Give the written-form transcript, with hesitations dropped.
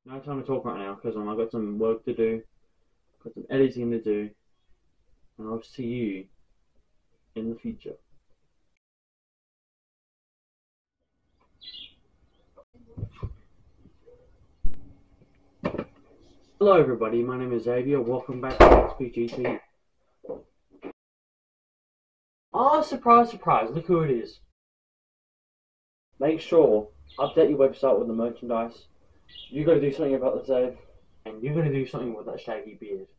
No time to talk right now because I've got some work to do, got some editing to do, and I'll see you in the future. Hello everybody, my name is Xavier, welcome back to XPGT. Oh, surprise, surprise, look who it is. Make sure, update your website with the merchandise. You gotta do something about the Zev, and you gotta do something with that shaggy beard.